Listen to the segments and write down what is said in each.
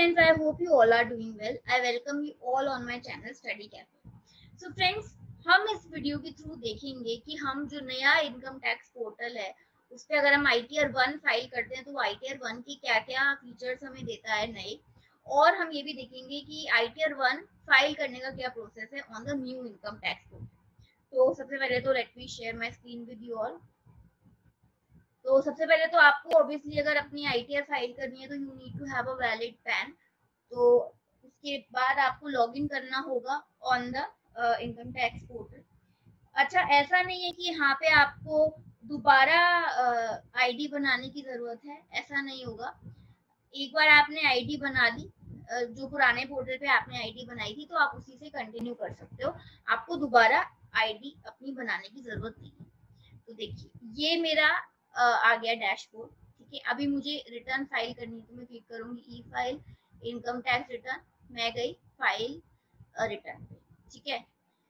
friends, I hope you all are doing well. I welcome you all on my channel Study Cafe. So friends, हम इस video के through देखेंगे कि हम जो नया इनकम टैक्स पोर्टल है उस पर अगर हम ITR 1 फाइल करते हैं तो ITR 1 की क्या क्या फीचर्स हमें देता है नए, और हम ये भी देखेंगे कि ITR 1 फाइल करने का क्या प्रोसेस है on the new income tax portal. तो सबसे पहले तो let me share my screen with you all. तो सबसे पहले तो आपको ऑब्वियसली अगर अपनी ITR फाइल करनी है तो you need to have a valid PAN. तो उसके बाद आपको लॉगिन करना होगा on the income tax portal. अच्छा, ऐसा नहीं है कि यहाँ पे आपको दोबारा आईडी बनाने की जरूरत है, ऐसा नहीं होगा। एक बार आपने आईडी बना दी, जो पुराने पोर्टल पे आपने आईडी बनाई थी, तो आप उसी से कंटिन्यू कर सकते हो, आपको दोबारा आईडी अपनी बनाने की जरूरत नहीं है। तो देखिए ये मेरा आ गया डैशबोर्ड। ठीक है, अभी मुझे रिटर्न फाइल करनी है तो मैं क्लिक करूंगी e file income tax return, मैं गई फाइल रिटर्न पे। ठीक है,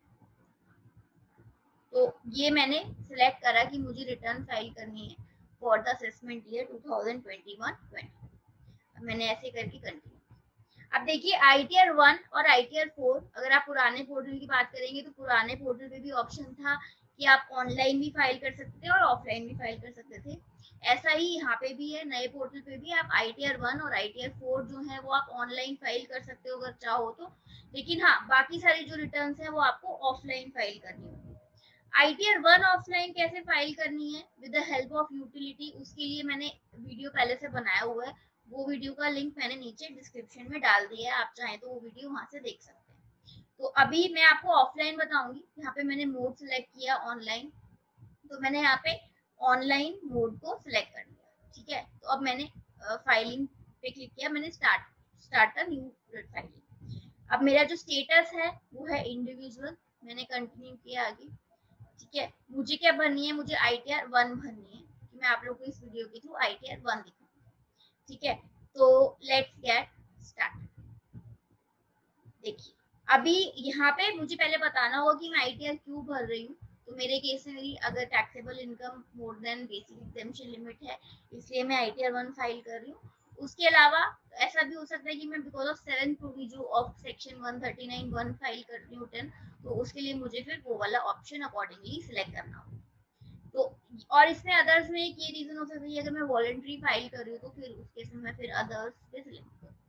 तो ये मैंने सिलेक्ट करा कि मुझे रिटर्न फाइल करनी है फॉर द असेसमेंट ईयर 2021-20। मैंने ऐसे करके कंटिन्यू। अब देखिए ITR 1 और ITR 4, अगर आप पुराने पोर्टल की बात करेंगे तो पुराने पोर्टल पे भी ऑप्शन था कि आप ऑनलाइन भी फाइल कर सकते थे और ऑफलाइन भी फाइल कर सकते थे। ऐसा ही यहाँ पे भी है, नए पोर्टल पे भी आप ITR 1 और ITR 4 जो है वो आप ऑनलाइन फाइल कर सकते हो अगर चाहो तो, लेकिन हाँ बाकी सारी जो रिटर्न्स है वो आपको ऑफलाइन फाइल करनी होगी। ITR 1 ऑफलाइन कैसे फाइल करनी है with the help of utility, उसके लिए मैंने वीडियो पहले से बनाया हुआ है, वो वीडियो का लिंक मैंने नीचे डिस्क्रिप्शन में डाल दिया है, आप चाहें तो वो वीडियो वहां से देख सकते हैं। तो अभी मैं आपको ऑफलाइन बताऊंगी। यहाँ पे मैंने मोड सिलेक्ट किया ऑनलाइन, तो मैंने यहाँ पे ऑनलाइन मोड को सिलेक्ट कर लिया। ठीक है, तो अब मैंने फाइलिंग पे क्लिक किया, मैंने स्टार्ट अ न्यू फाइलिंग। अब मेरा जो स्टेटस है वो है इंडिविजुअल, मैंने कंटिन्यू किया आगे। ठीक है, मुझे क्या भरनी है, मुझे ITR 1 भरनी है, कि मैं आप लोगों को इस वीडियो के थ्रू ITR 1 दिखाऊंगी। ठीक है, तो लेट्स गेट स्टार्ट। देखिए अभी यहाँ पे मुझे पहले बताना होगा कि मैं ITR क्यों भर रही हूँ। तो मेरे केस में मेरी अगर taxable income more than basic exemption limit है, इसलिए मैं ITR 1 फाइल कर रही हूँ। उसके अलावा ऐसा भी हो सकता है कि मैं because of 7th proviso of section 139(1) file कर रही हूँ रिटर्न, तो उसके लिए मुझे फिर वो वाला ऑप्शन अकॉर्डिंगली सिलेक्ट करना होगा। तो और इसमें अदर्स में एक ये रीजन हो सकता है अगर मैं वॉलंटरी फाइल कर रही हूँ तो फिर उस केस में मैं फिर अदर्स पे सिलेक्ट करूँ।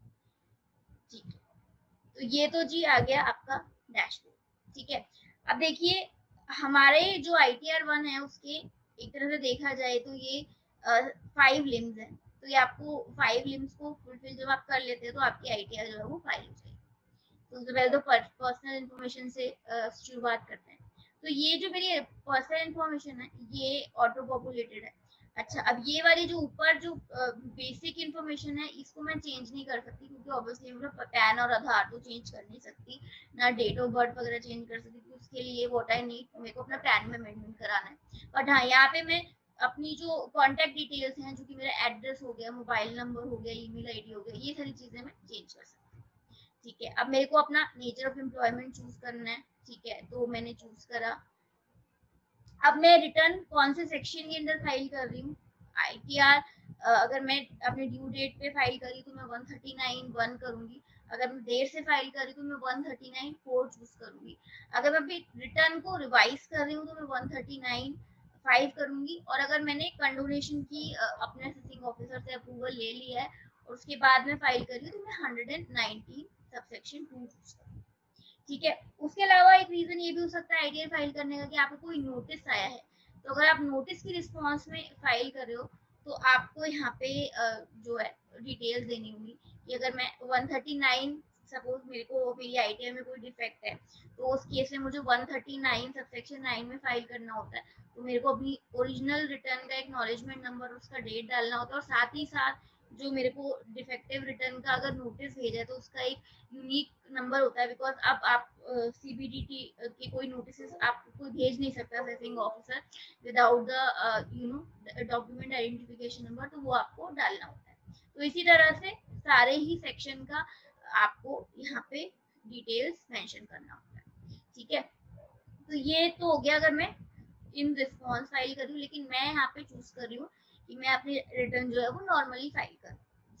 ठीक है, तो ये तो जी आ गया आपका डैशबोर्ड। ठीक है, अब देखिए हमारे जो ITR 1 है उसके एक तरह से देखा जाए तो ये 5 लिम्स है, तो ये आपको 5 लिम्स को फुलफिल जब आप कर लेते हैं तो आपकी ITR जो है वो फाइल हो जाएगी। तो सबसे पहले तो पर्सनल इन्फॉर्मेशन से शुरुआत करते हैं। तो ये जो मेरी पर्सनल इन्फॉर्मेशन है ये ऑटो पॉपुलेटेड है। अच्छा, अब ये वाली जो ऊपर जो बेसिक इन्फॉर्मेशन है इसको मैं चेंज नहीं कर सकती, क्योंकि ऑब्वियसली मैं पैन और आधार तो चेंज कर नहीं सकती, ना डेट ऑफ बर्थ वगैरह चेंज कर सकती, उसके लिए व्हाट आई नीड, मेरे को अपना पैन में अमेंडमेंट कराना है। बट हाँ, यहाँ पे मैं अपनी जो कॉन्टेक्ट डिटेल्स हैं, जो कि मेरा एड्रेस हो गया, मोबाइल नंबर हो गया, ईमेल आईडी हो गया, ये सारी चीजें मैं चेंज कर सकती हूँ। ठीक है, अब मेरे को अपना नेचर ऑफ एम्प्लॉयमेंट चूज करना है। ठीक है, तो मैंने चूज करा। अब मैं रिटर्न कौन से सेक्शन के अंदर फाइल कर रही हूँ, ITR अगर मैं अपने ड्यू डेट पे फाइल करी तो मैं 139(1) करूंगी, अगर मैं देर से फाइल करी तो मैं 139(4) चूज करूंगी, अगर मैं अभी रिटर्न को रिवाइज कर रही हूँ तो मैं 139(5) करूंगी, और अगर मैंने कंडोनेशन की अपने असेसिंग ऑफिसर से अप्रूवल ले लिया है और उसके बाद में फाइल करी तो मैं 119 सबसेक्शन 2 चूज करूंगी। ठीक है, उसके अलावा एक रीजन ये भी हो सकता है ITR फाइल करने का कि आपको कोई नोटिस आया है, तो अगर आप नोटिस की रिस्पॉन्स में फाइल कर रहे हो तो आपको यहाँ पे जो है डिटेल्स देनी होगी कि अगर मैं 139 सपोज मेरी ITR में कोई डिफेक्ट है तो उस केस में मुझे 139 सबसेक्शन 9 में फाइल करना होता है, तो मेरे को अपनी ओरिजिनल रिटर्न का एक्नॉलेजमेंट नंबर, उसका डेट डालना होता है, और साथ ही साथ जो मेरे को डिफेक्टिव रिटर्न का अगर नोटिस भेजा है तो उसका एक यूनिक नंबर होता है, बिकॉज अब आप CBDT के कोई नोटिस आप कोई भेज नहीं सकता assessing officer without the document identification number, तो वो आपको डालना होता है। तो इसी तरह से सारे ही सेक्शन का आपको यहाँ पे डिटेल्स मेंशन करना होता है। ठीक है, तो ये तो हो गया अगर मैं इन रिस्पॉन्स फाइल कर रही हूँ, लेकिन मैं यहाँ पे चूज कर रही हूँ कि मैं अपनी रिटर्न जो है वो नॉर्मली फाइल करूँ।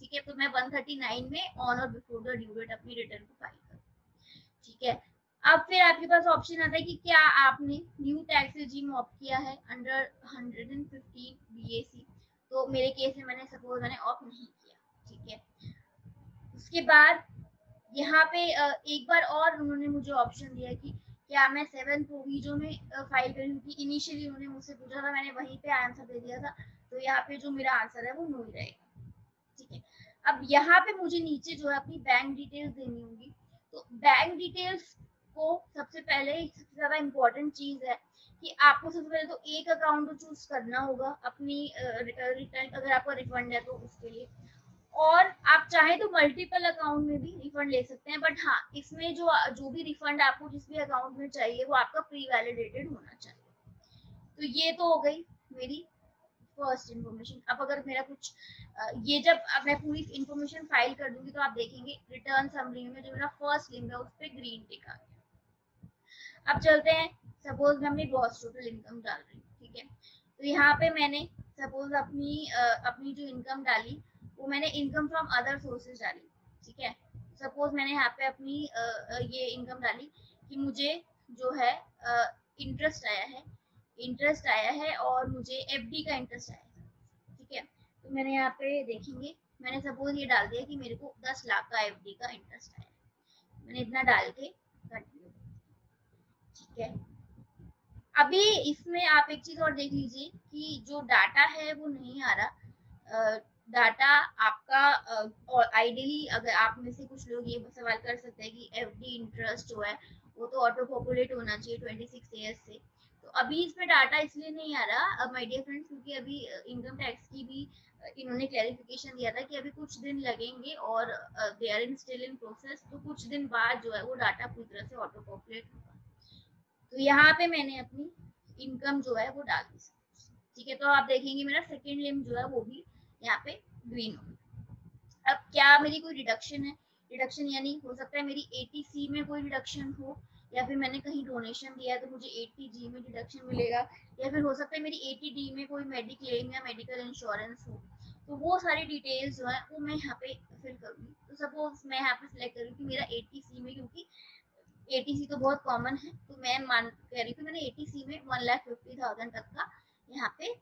ठीक है, तो मैं 139 में ऑन और बिफोर द ड्यू डेट अपनी रिटर्न को फाइल करूँ। ठीक है, अब फिर आपके पास ऑप्शन आता है कि क्या आपने न्यू टैक्स रिजीम ऑप्ट किया है अंडर 115 BAC। तो मेरे केस में मैंने सपोज मैंने ऑप्ट नहीं किया। ठीक है, उसके बाद यहाँ पे एक बार और उन्होंने मुझे ऑप्शन दिया कि क्या मैं 7 प्रोविजो में फाइल करी, क्योंकि इनिशियली उन्होंने मुझसे पूछा था, मैंने वहीं पे आंसर दे दिया था, तो यहाँ पे जो मेरा आंसर है वो नो ही रहेगा। ठीक है, अब यहाँ पे मुझे नीचे जो है अपनी बैंक डिटेल्स देनी होगी। तो बैंक डिटेल्स को सबसे पहले सबसे ज्यादा इम्पोर्टेंट चीज है कि आपको सबसे पहले तो एक अकाउंट को चूज करना होगा अपनी रिटर्न, अगर आपका रिफंड है तो उसके लिए, और आप चाहे तो मल्टीपल अकाउंट में भी रिफंड ले सकते हैं, बट हाँ इसमें जो भी रिफंड आपको जिस भी अकाउंट में चाहिए वो आपका प्री वैलिडेटेड होना चाहिए। तो ये तो हो गई मेरी फर्स्ट इन्फॉर्मेशन। अब अगर मेरा कुछ ये जब अब मैं पूरी इन्फॉर्मेशन फाइल कर दूंगी तो आप देखेंगे रिटर्न समरी में जो मेरा फर्स्ट लिंक है उस पर ग्रीन टिक आ गया। अब चलते हैं, सपोज मैं अपनी ग्रॉस टोटल इनकम डाल रही हूँ। ठीक है, तो यहाँ पे मैंने सपोज अपनी जो इनकम डाली वो मैंने इनकम फ्रॉम अदर सोर्सेज डाली। ठीक है, सपोज मैंने यहाँ पे अपनी ये इनकम डाली कि मुझे जो है इंटरेस्ट आया है और मुझे एफडी का इंटरेस्ट आया है। ठीक है, तो मैंने यहाँ पे देखेंगे मैंने सपोज ये डाल दिया कि मेरे को 10 लाख का एफडी का इंटरेस्ट आया, मैंने इतना डाल के कंटिन्यू। ठीक है, अभी इसमें आप एक चीज और देख लीजिए कि जो डाटा है वो नहीं आ रहा। डाटा आपका आइडियली अगर आप में से कुछ लोग ये सवाल कर सकते हैं कि एफडी इंटरेस्ट जो है वो तो ऑटो पॉपुलेट होना चाहिए 26 ईयर्स से, तो अभी इसमें डाटा इसलिए नहीं आ रहा माय डियर फ्रेंड्स, क्योंकि अभी इनकम टैक्स की भी इन्होंने क्लैरिफिकेशन दिया था कि अभी कुछ दिन लगेंगे और they are in still in process, तो कुछ दिन बाद जो है वो डाटा पूरी तरह से ऑटो पॉपुलेट होगा। तो यहाँ पे मैंने अपनी इनकम जो है वो डाल दी। ठीक है, तो आप देखेंगे मेरा सेकेंड लिम जो है वो भी यहाँ पे ग्रीन हो। अब क्या मेरी कोई डिडक्शन है, डिडक्शन यानी हो सकता है मेरी 80C में कोई डिडक्शन हो, या फिर मैंने कहीं डोनेशन दिया है तो मुझे 80G में डिडक्शन मिलेगा, या फिर हो सकता है मेरी 80D में कोई मेडिक्लेम या मेडिकल इंश्योरेंस हो। तो वो सारी डिटेल्स जो है वो मैं यहाँ पे फिल करूंगी। तो सपोज मैं यहाँ पे सिलेक्ट करूँ कि मेरा 80C में, क्योंकि 80C तो बहुत कॉमन है, तो मैं कह रही थी मैंने 80C में 1,50,000 तक का यहाँ पे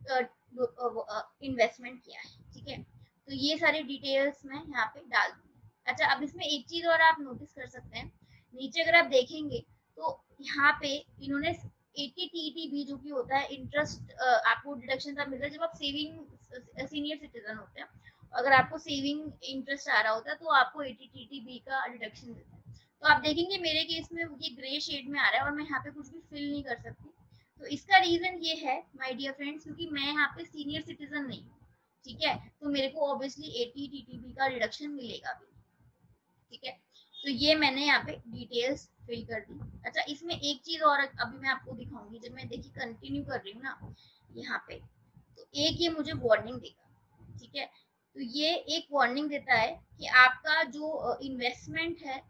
इन्वेस्टमेंट किया है। ठीक है, तो ये सारी डिटेल्स मैं यहाँ पे डाल दूंगी। अच्छा, अब इसमें एक चीज और आप नोटिस कर सकते हैं, नीचे अगर आप देखेंगे तो यहाँ पे इन्होंने 80TTB जो कि होता है इंटरेस्ट, आपको डिडक्शन तब मिलता है जब आप सेविंग सीनियर सिटीजन होते हैं। अगर आपको सेविंग इंटरेस्ट आ रहा होता है तो आपको 80TTB का डिडक्शन मिलता है। तो आप देखेंगे मेरे केस में ये ग्रे शेड में आ रहा है और मैं यहाँ पे कुछ भी फिल नहीं कर सकती। तो इसका रीजन ये है माय डियर फ्रेंड्स, क्योंकि मैं यहाँ पे सीनियर सिटीजन नहीं हूँ। ठीक है, तो मेरे को ऑब्वियसली 80TTB का रिडक्शन मिलेगा भी। ठीक है, तो ये मैंने यहाँ पे डिटेल्स फिल कर दी। अच्छा, इसमें एक चीज और अभी मैं आपको दिखाऊंगी, जब मैं देखिए कंटिन्यू कर रही हूँ ना यहाँ पे, तो एक ये मुझे वार्निंग देगा। ठीक है, तो ये एक वार्निंग देता है कि आपका जो इन्वेस्टमेंट है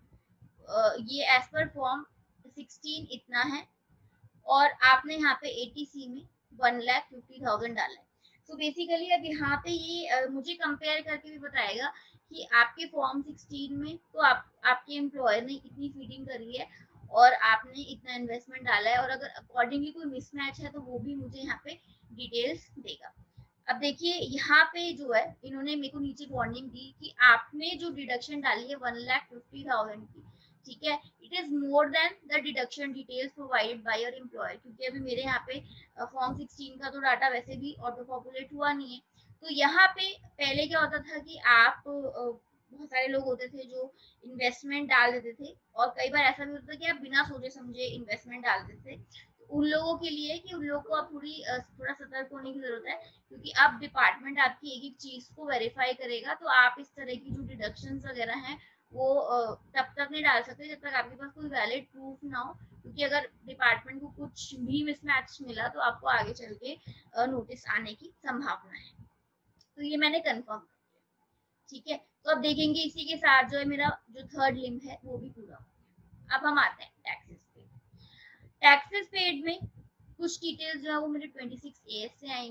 ये एज पर फॉर्म 16 इतना है और आपने यहाँ पे 80C में 1,50,000 डाला है। तो बेसिकली अब यहाँ पे ये मुझे कंपेयर करके भी बताएगा कि आपके फॉर्म 16 में तो आपके एम्प्लॉयर ने इतनी फीडिंग करी है और आपने इतना इन्वेस्टमेंट डाला है, और अगर अकॉर्डिंगली कोई मिसमैच है तो वो भी मुझे यहाँ पे डिटेल्स देगा। अब देखिए यहाँ पे जो है इन्होंने मेरे को नीचे वार्निंग दी कि आपने जो डिडक्शन डाली है 1,50,000 की, ठीक है, it is more than the deduction details provided by your employer, क्योंकि अभी मेरे यहाँ पे फॉर्म 16 का तो डाटा वैसे भी ऑटो पॉपुलेट हुआ नहीं है। तो यहाँ पे पहले क्या होता था कि आप बहुत सारे लोग होते थे जो इन्वेस्टमेंट डाल देते थे, और कई बार ऐसा भी होता था कि आप बिना सोचे समझे इन्वेस्टमेंट डाल देते थे। उन लोगों के लिए कि उन लोगों को अब थोड़ा सतर्क होने की जरूरत है, क्योंकि अब डिपार्टमेंट आपकी एक एक चीज को वेरीफाई करेगा, तो आप इस तरह की जो डिडक्शंस वगैरह हैं वो तब तक नहीं डाल सकते जब तक आपके पास कोई वैलिड प्रूफ ना हो, क्योंकि अगर डिपार्टमेंट को कुछ भी मिसमैच मिला तो आपको आगे चल के नोटिस आने की संभावना है। तो ये मैंने कंफर्म कर दिया। ठीक है, तो अब देखेंगे इसी के साथ जो है मेरा जो थर्ड लिंक है वो भी पूरा हो गया। अब हम आते हैं टैक्सेस पे। टैक्सेस पेड में कुछ डिटेल्स जो है वो मेरे 26 AS से आएंगी।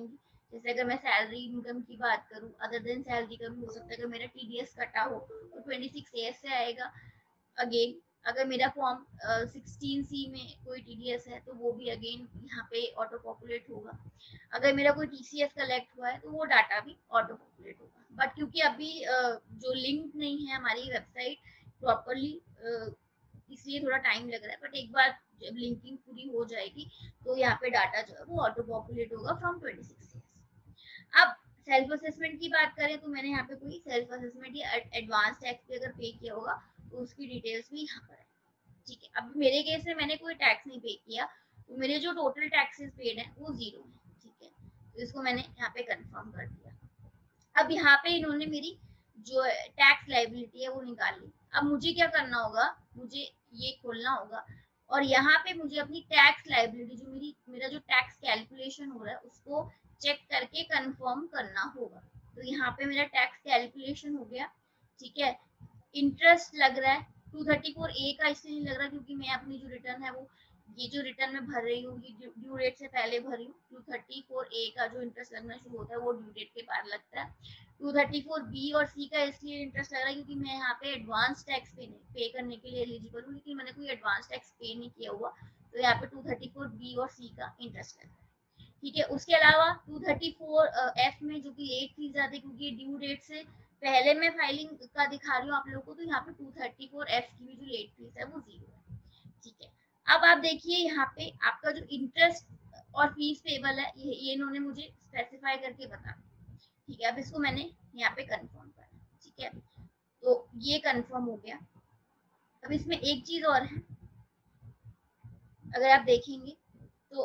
जैसे अगर मैं सैलरी इनकम की बात करूँ, अदर देन सैलरी करूँ, हो सकता है अगर मेरा टीडीएस कटा हो तो 26 से आएगा। अगेन अगर मेरा फॉर्म 16C में कोई टीडीएस है तो वो भी अगेन यहाँ पे ऑटो पॉपुलेट होगा। अगर मेरा कोई टीसीएस कलेक्ट हुआ है तो वो डाटा भी ऑटो पॉपुलेट होगा। बट क्योंकि अभी जो लिंक नहीं है हमारी वेबसाइट प्रॉपरली, इसलिए थोड़ा टाइम लग रहा है। बट एक बार जब लिंकिंग पूरी हो जाएगी तो यहाँ पे डाटा जो है वो ऑटो पॉपुलेट होगा फ्रॉम 26 ईयर्स। अब सेल्फ असेसमेंट की बात करें तो मैंने यहाँ पे कोई सेल्फ असेसमेंट या एडवांस टैक्स पे अगर पे किया होगा तो उसकी डिटेल्स भी यहाँ पर है। ठीक है, अब मेरे केस में मैंने कोई टैक्स नहीं पे किया तो मेरे जो टोटल टैक्सेस पेड है वो 0 है। ठीक है, तो इसको मैंने यहाँ पे कंफर्म कर दिया। अब यहाँ पे इन्होंने मेरी जो टैक्स लाइबिलिटी है वो निकाल ली। अब मुझे क्या करना होगा, मुझे ये खोलना होगा और यहाँ पे मुझे अपनी टैक्स लाइबिलिटी जो मेरा जो टैक्स कैलकुलेशन हो रहा है उसको चेक करके कंफर्म करना होगा। तो यहाँ पे मेरा टैक्स कैलकुलेशन हो गया। ठीक है, इंटरेस्ट लग रहा है 234A का, इसलिए नहीं लग रहा क्योंकि मैं अपनी जो रिटर्न है वो ये जो रिटर्न में भर रही हूँ ये ड्यू डेट से पहले भरी हूँ। 234A का जो इंटरेस्ट लगना शुरू होता है वो ड्यू डेट के बाद लगता है। 234B और C का इसलिए इंटरेस्ट लग रहा है क्योंकि मैं यहाँ पे एडवांस टैक्स पे करने के लिए एलिजिबल हूँ, लेकिन मैंने कोई एडवांस टैक्स पे नहीं किया हुआ, तो यहाँ पे 234B और C का इंटरेस्ट लग रहा है। ठीक है, उसके अलावा 234F में जो कि 8 फीस ज्यादा क्योंकि ड्यू डेट से पहले मैं फाइलिंग का दिखा रही हूँ आप लोगों को, तो यहाँ पे 234F की भी जो लेट फीस है वो 0 है। ठीक है, अब आप देखिए यहाँ पे आपका जो इंटरेस्ट और फीस पेबल है ये इन्होंने मुझे स्पेसिफाई करके बता दिया। ठीक है, अब इसको मैंने यहाँ पे कंफर्म करा। ठीक है, तो ये कंफर्म हो गया। अब इसमें एक चीज और है, अगर आप देखेंगे तो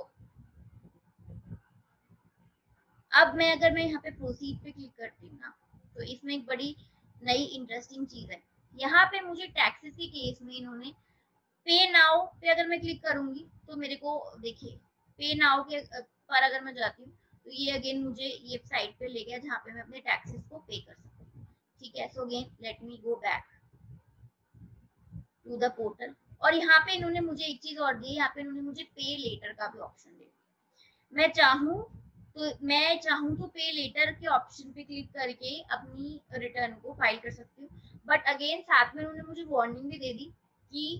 अब अगर मैं यहाँ पे प्रोसीड पे क्लिक करती हूँ ना, तो इसमें एक बड़ी नई इंटरेस्टिंग चीज है। यहाँ पे मुझे टैक्सेस के केस में इन्होंने पे नाउ पे अगर मैं क्लिक करूंगी तो मेरे को देखिए पे नाउ के पर अगर मैं जाती हूँ तो ये अगेन मुझे ये साइट पे ले गया जहाँ पे मैं अपने टैक्सेस को पे कर सकती हूँ। ठीक है, so again let me go back to the portal और यहाँ पे इन्होंने मुझे एक चीज और दी, यहाँ पे इन्होंने मुझे पे लेटर का भी ऑप्शन दे दिया। मैं चाहूँ तो पे लेटर के ऑप्शन पे क्लिक करके अपनी रिटर्न को फाइल कर सकती हूँ। बट अगेन साथ में उन्होंने मुझे वार्निंग भी दे दी कि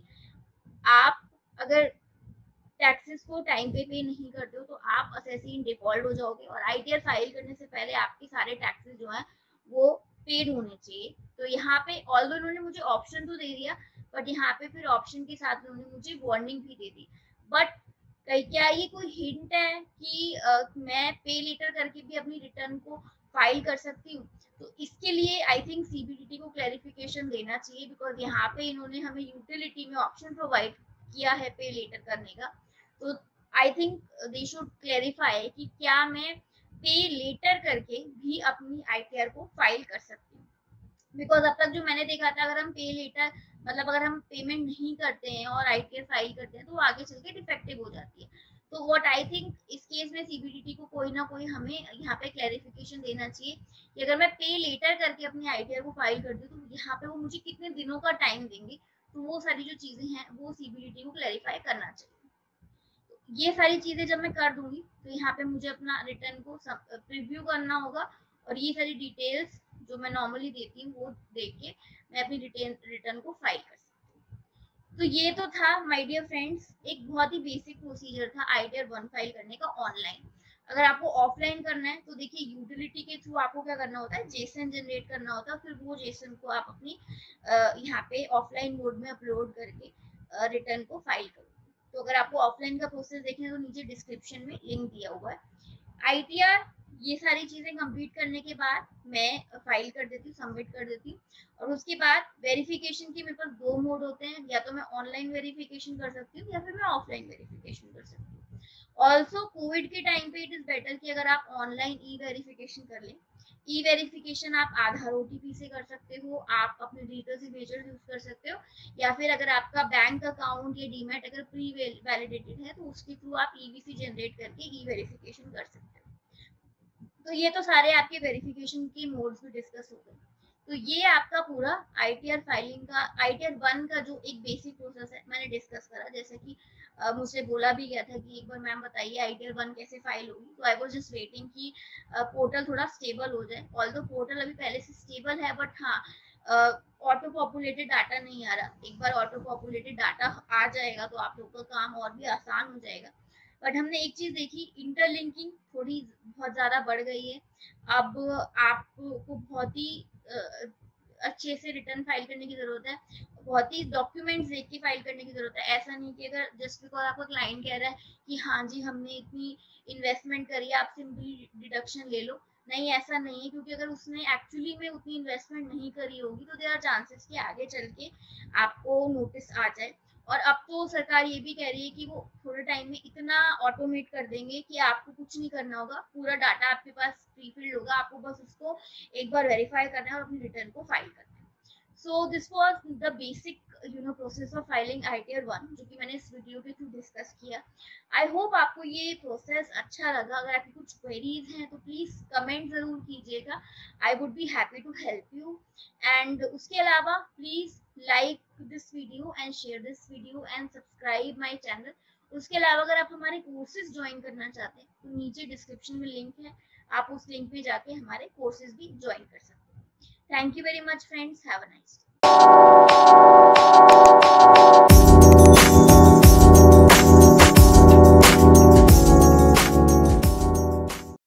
आप अगर टैक्सेस को टाइम पे नहीं करते हो तो आप असेसी इन डिफॉल्ट हो जाओगे और आईटीआर फाइल करने से पहले आपके सारे टैक्सेस जो है वो पेड होने चाहिए। तो यहाँ पे ऑल्दो इन्होंने मुझे ऑप्शन तो दे दिया, बट यहाँ पे फिर ऑप्शन के साथ उन्होंने मुझे वार्निंग भी दे दी। बट क्या ये कोई हिंट है कि मैं पे लेटर करके भी अपनी रिटर्न को फाइल कर सकती हूँ? तो इसके लिए आई थिंक सीबीडीटी को क्लैरिफिकेशन देना चाहिए, बिकॉज यहाँ पे इन्होंने हमें यूटिलिटी में ऑप्शन प्रोवाइड किया है पे लेटर करने का। तो I think they should clarify कि क्या मैं पे लेटर करके भी अपनी आईटीआर को फाइल कर सकती हूँ। बिकॉज अब तक जो मैंने देखा था, अगर हम पे लेटर मतलब अगर हम पेमेंट नहीं करते हैं और आईटीआर फाइल करते हैं तो वो आगे चल के डिफेक्टिव हो जाती है। तो व्हाट आई थिंक इस केस में सीबीडीटी को कोई ना कोई हमें यहाँ पे क्लैरिफिकेशन देना चाहिए कि अगर मैं पे लेटर करके अपनी आईटीआर को फाइल करती हूँ तो यहाँ पे वो मुझे कितने दिनों का टाइम देंगे। तो वो सारी जो चीजें हैं वो सीबीडीटी को क्लैरिफाई करना चाहिए। ये सारी चीजें जब मैं कर दूंगी तो यहाँ पे मुझे अपना रिटर्न को प्रीव्यू करना होगा और ये सारी डिटेल्स जो मैं नॉर्मली देती हूँ वो देख के मैं अपनी रिटर्न को फाइल कर सकती हूँ। तो ये तो था माय डियर फ्रेंड्स, एक बहुत ही बेसिक प्रोसीजर था आईटीआर 1 फाइल करने का ऑनलाइन। अगर आपको ऑफलाइन करना है तो देखिए यूटिलिटी के थ्रू आपको क्या करना होता है, जेसन जनरेट करना होता है, फिर वो जेसन को आप अपनी यहाँ पे ऑफलाइन मोड में अपलोड करके रिटर्न को फाइल करो। तो अगर आपको ऑफलाइन का प्रोसेस देखना है तो नीचे डिस्क्रिप्शन में लिंक दिया हुआ है। आईटीआर ये सारी चीजें कंप्लीट करने के बाद मैं फाइल कर देती हूँ, सबमिट कर देती हूँ और उसके बाद वेरिफिकेशन के मेरे पास 2 मोड होते हैं, या तो मैं ऑनलाइन वेरिफिकेशन कर सकती हूँ या फिर मैं ऑफलाइन वेरिफिकेशन कर सकती हूँ। ऑल्सो कोविड के टाइम पे इट इज बेटर कि अगर आप ऑनलाइन ई वेरिफिकेशन कर लें। ई वेरिफिकेशन आप आधार ओटीपी से कर सकते हो, आप अपने डिजिटल सिग्नेचर यूज कर सकते हो, या फिर अगर आपका बैंक अकाउंट या डीमैट अगर प्री वैलिडेटेड है तो उसके थ्रू आप ईवीसी जनरेट करके ई वेरिफिकेशन कर सकते हो। तो ये तो सारे आपके वेरिफिकेशन के मोड्स भी डिस्कस हो गए। तो ये आपका पूरा ITR फाइलिंग का ITR 1 का जो एक बेसिक प्रोसेस है मैंने डिस्कस करा। जैसे कि मुझसे बोला भी गया था कि एक बार मैम बताइए ITR 1 कैसे फाइल होगी, तो आई वाज जस्ट वेटिंग कि पोर्टल थोड़ा स्टेबल हो जाए। ऑल्दो पोर्टल अभी पहले से स्टेबल है, बट हाँ ऑटो पॉपुलेटेड डाटा नहीं आ रहा। एक बार ऑटो पॉपुलेटेड डाटा आ जाएगा तो आप लोग का काम और भी आसान हो जाएगा। बट हमने एक चीज देखी, इंटरलिंकिंग थोड़ी बहुत ज्यादा बढ़ गई है। अब आपको बहुत ही अच्छे से रिटर्न फाइल करने की जरूरत है, बहुत ही डॉक्यूमेंट्स देख के फाइल करने की जरूरत है। ऐसा नहीं कि अगर जस्ट बिकॉज आपका क्लाइंट कह रहा है कि हाँ जी हमने इतनी इन्वेस्टमेंट करी है, आप सिंपली डिडक्शन ले लो। नहीं, ऐसा नहीं है, क्योंकि अगर उसने एक्चुअली में उतनी इन्वेस्टमेंट नहीं करी होगी तो देयर आर चांसेस कि आगे चल के आपको नोटिस आ जाए। और अब तो सरकार ये भी कह रही है कि वो थोड़े टाइम में इतना ऑटोमेट कर देंगे कि आपको कुछ नहीं करना होगा, पूरा डाटा आपके पास प्री फिल्ड होगा, आपको बस उसको एक बार वेरीफाई करना है और अपनी रिटर्न को फाइल करना है। So this was the basic process of filing ITR 1, जो कि मैंने इस वीडियो के थ्रू डिस्कस किया। आई होप आपको ये प्रोसेस अच्छा लगा। अगर आपकी कुछ क्वेरीज हैं तो प्लीज कमेंट जरूर कीजिएगा, I would be happy to help you. And उसके अलावा please like this video and share this video and subscribe my channel. उसके अलावा अगर आप हमारे कोर्सेज ज्वाइन करना चाहते हैं तो नीचे डिस्क्रिप्शन में लिंक है, आप उस लिंक पे जाके हमारे कोर्सेज भी ज्वाइन कर सकते हैं। Thank you very much, friends. Have a nice day.